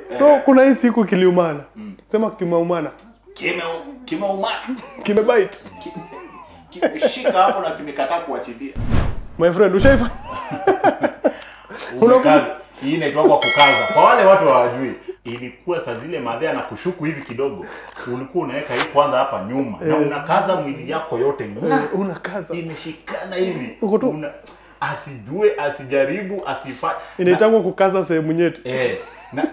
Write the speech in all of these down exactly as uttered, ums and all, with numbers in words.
So kuna hii siku kiliumana. Mm. Sema kimeumana. Kime kimeumana. Kimebite. Kimeshika hapo na kimekataa kuachilia. My friend, ushaifa? Unakaza. Hii inaitwa kwa kukaza. Kwa wale watu hawajui, ilikuwa saa zile madhea na kushuku hivi kidogo. Ulikuwa unaweka hii kwanza hapa nyuma e, na unakaza mwili yako yote. E, unakaza. Imeshikana hivi. Una asijue, asijaribu, asifanye. Inaitwa kukaza sehemu nyeti. Eh. Na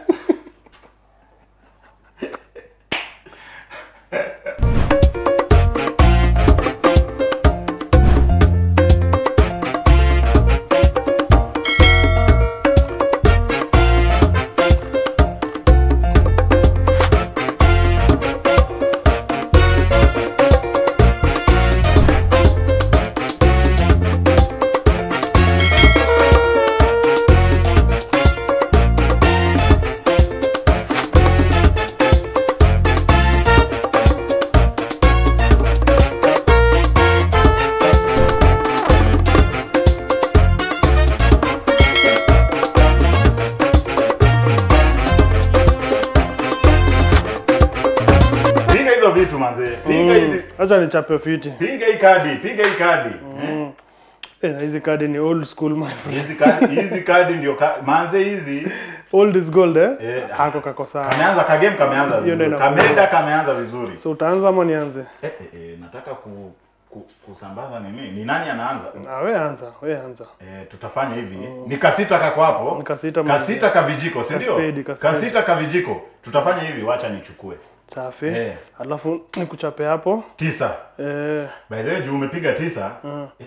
vitu manze. Pinga hizi. Mm. Acha nichape fiti. Pinga hii kadi, pinga hii kadi. Mm. Eh, na hizi kadi ni old school my friend. Hizi kadi, hizi kadi ndio manze hizi. Old is gold eh? eh Hako kako sawa. Kameanza ka game kameanza vizuri. Kamenda kameanza vizuri. So utaanza ama nianze? Eh, eh, eh nataka ku, ku kusambaza nini? Ni nani anaanza? Ah, wewe anza, wewe anza. Eh, tutafanya hivi. Mm. Ni kasita kako hapo. Ni kasita kasita ka vijiko, si ndio? Kasita ka vijiko. Tutafanya hivi, wacha nichukue. Safi. Eh. Alafu nikuchape hapo. Tisa. Eh. By the way, juu umepiga tisa. Uh. Eh.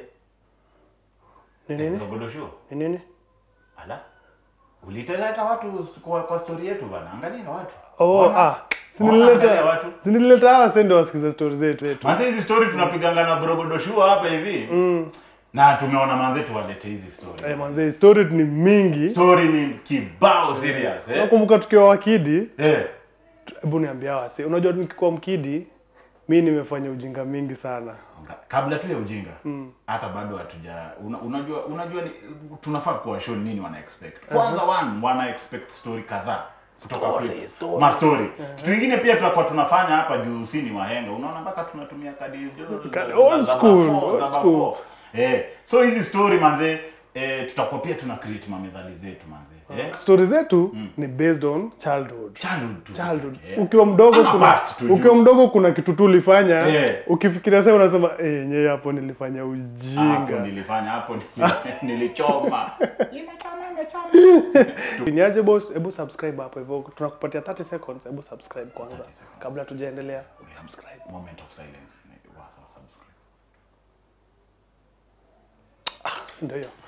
Ni nini? Ngogodosho. Ni nini? Ala. Uliteleta watu kwa, kwa story yetu bana. Angalia watu. Oh, Wana? ah. Sinileta watu. Sinileta hawa sendo wasikiza stories zetu yetu. Manze hizi story tunapiganga na brogodosho hapa hivi. Mm. Na tumeona manze tuwalete hizi story. Eh, manze story ni mingi. Story ni kibao serious, eh. Nakumbuka tukiwa wakidi. Eh. Hebu niambia wasi, unajua nikikuwa mkidi, mimi nimefanya ujinga mingi sana. Kabla tu ya ujinga, hata mm. bado hatuja una, unajua unajua ni, tunafaa kuwa show nini wana expect. Kwanza uh -huh. one wana expect story kadhaa kutoka kwetu. Ma story. Uh -huh. Kitu kingine pia tutakuwa tunafanya hapa juu si ni wahenga. Unaona mpaka tunatumia kadi old school, old school. Eh, so hizi story manze eh, tutakuwa pia tuna create mamethali zetu manze. Yeah. Stories zetu mm. ni based on childhood. Childhood. Childhood. Yeah. Ukiwa mdogo kuna ukiwa mdogo kuna kitu tu ulifanya, yeah. Ukifikiria sasa unasema eh yenyewe hapo nilifanya ujinga. Hapo nilifanya hapo nilichoma. Nimechoma nimechoma. Niaje boss, hebu subscribe hapo hivyo. Tunakupatia thirty seconds, hebu subscribe kwanza kabla tujaendelea. Subscribe. Moment of silence. Wasa subscribe. Ah, si ndio hiyo.